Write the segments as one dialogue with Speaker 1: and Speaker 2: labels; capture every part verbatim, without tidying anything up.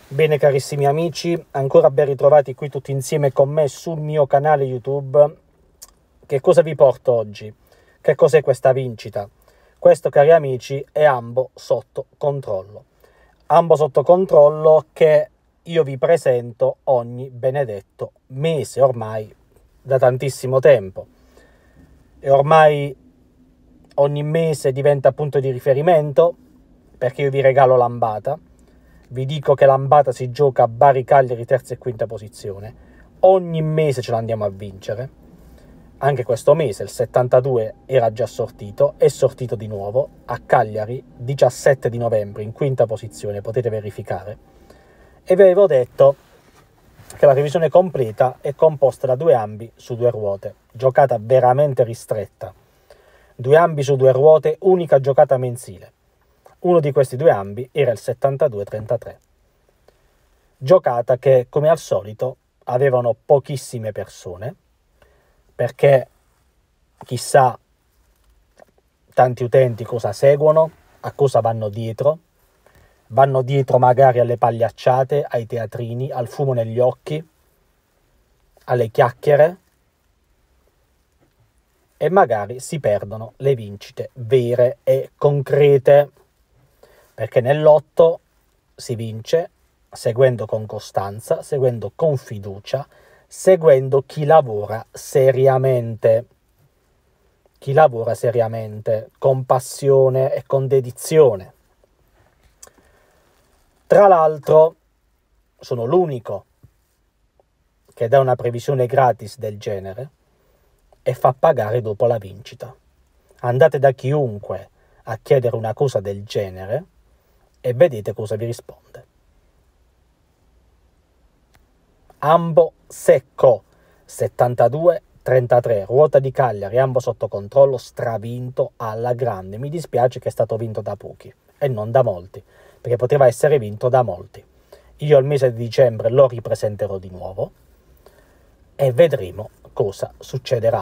Speaker 1: Bene carissimi amici, ancora ben ritrovati qui tutti insieme con me sul mio canale YouTube. Che cosa vi porto oggi? Che cos'è questa vincita? Questo, cari amici, è Ambo sotto controllo. Ambo sotto controllo che io vi presento ogni benedetto mese, ormai da tantissimo tempo. E ormai ogni mese diventa punto di riferimento, perché io vi regalo l'ambata. Vi dico che l'ambata si gioca a Bari Cagliari terza e quinta posizione. Ogni mese ce l'andiamo a vincere. Anche questo mese il settantadue era già sortito, è sortito di nuovo a Cagliari, diciassette di novembre, in quinta posizione, potete verificare. E vi avevo detto che la revisione completa è composta da due ambi su due ruote, giocata veramente ristretta. Due ambi su due ruote, unica giocata mensile. Uno di questi due ambi era il settantadue trentatré. Giocata che, come al solito, avevano pochissime persone, perché chissà tanti utenti cosa seguono, a cosa vanno dietro. Vanno dietro magari alle pagliacciate, ai teatrini, al fumo negli occhi, alle chiacchiere, e magari si perdono le vincite vere e concrete. Perché nel lotto si vince seguendo con costanza, seguendo con fiducia, seguendo chi lavora seriamente. Chi lavora seriamente, con passione e con dedizione. Tra l'altro, sono l'unico che dà una previsione gratis del genere e fa pagare dopo la vincita. Andate da chiunque a chiedere una cosa del genere e vedete cosa vi risponde. Ambo secco, settantadue trentatré, ruota di Cagliari, ambo sotto controllo, stravinto alla grande. Mi dispiace che è stato vinto da pochi e non da molti, perché poteva essere vinto da molti. Io al mese di dicembre lo ripresenterò di nuovo e vedremo cosa succederà.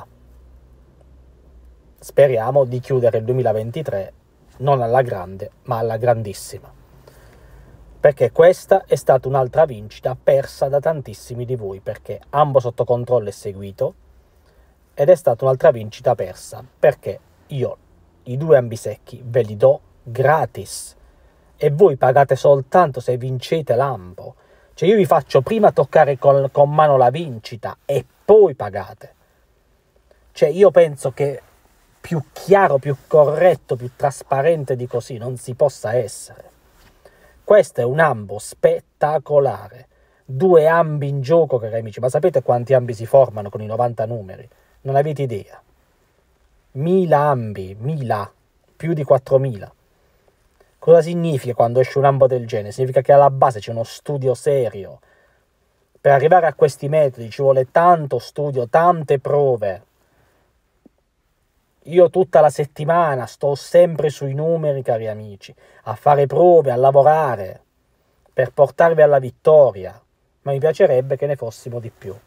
Speaker 1: Speriamo di chiudere il duemilaventitré non alla grande, ma alla grandissima. Perché questa è stata un'altra vincita persa da tantissimi di voi, perché ambo sotto controllo è seguito, ed è stata un'altra vincita persa, perché io i due ambisecchi ve li do gratis, e voi pagate soltanto se vincete l'ambo. Cioè io vi faccio prima toccare con, con mano la vincita, e poi pagate. Cioè io penso che più chiaro, più corretto, più trasparente di così non si possa essere. Questo è un ambo spettacolare. Due ambi in gioco, cari amici. Ma sapete quanti ambi si formano con i novanta numeri? Non avete idea. Mila ambi, mila, più di quattromila. Cosa significa quando esce un ambo del genere? Significa che alla base c'è uno studio serio. Per arrivare a questi metodi ci vuole tanto studio, tante prove. Io tutta la settimana sto sempre sui numeri, cari amici, a fare prove, a lavorare, per portarvi alla vittoria, ma mi piacerebbe che ne fossimo di più.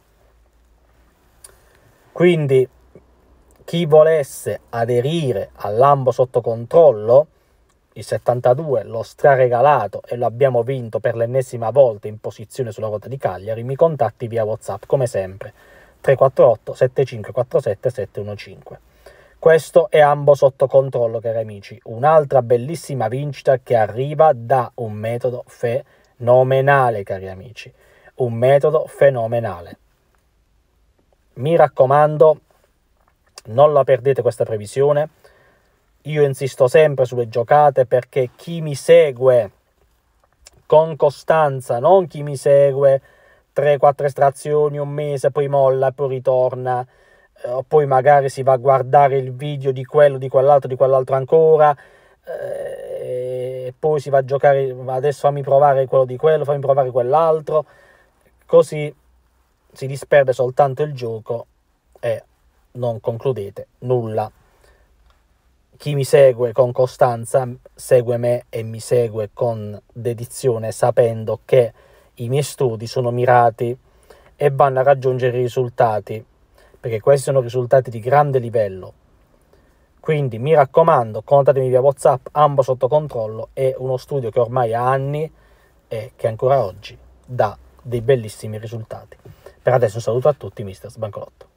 Speaker 1: Quindi, chi volesse aderire all'ambo sotto controllo, il settantadue l'ho straregalato e lo abbiamo vinto per l'ennesima volta in posizione sulla ruota di Cagliari, mi contatti via WhatsApp, come sempre, tre quattro otto sette cinque quattro sette sette uno cinque. Questo è ambo sotto controllo, cari amici, un'altra bellissima vincita che arriva da un metodo fenomenale, cari amici, un metodo fenomenale. Mi raccomando, non la perdete questa previsione. Io insisto sempre sulle giocate, perché chi mi segue con costanza, non chi mi segue tre quattro estrazioni, un mese, poi molla, poi ritorna, o poi magari si va a guardare il video di quello, di quell'altro, di quell'altro ancora, e poi si va a giocare, adesso fammi provare quello di quello, fammi provare quell'altro, così si disperde soltanto il gioco e non concludete nulla. Chi mi segue con costanza segue me e mi segue con dedizione, sapendo che i miei studi sono mirati e vanno a raggiungere i risultati, perché questi sono risultati di grande livello. Quindi mi raccomando, contatemi via WhatsApp, ambo sotto controllo, è uno studio che ormai ha anni e che ancora oggi dà dei bellissimi risultati. Per adesso un saluto a tutti, mister Sbancolotto.